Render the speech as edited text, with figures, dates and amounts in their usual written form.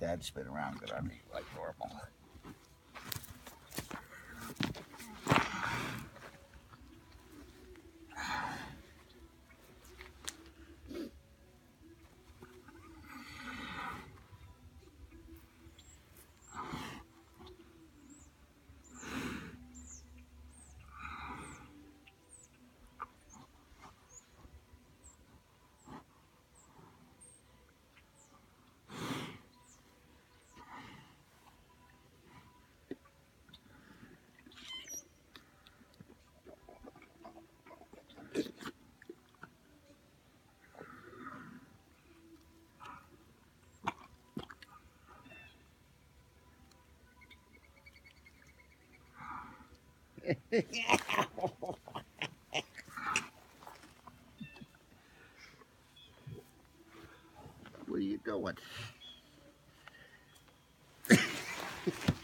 that spin around good on me like normal. What are you doing?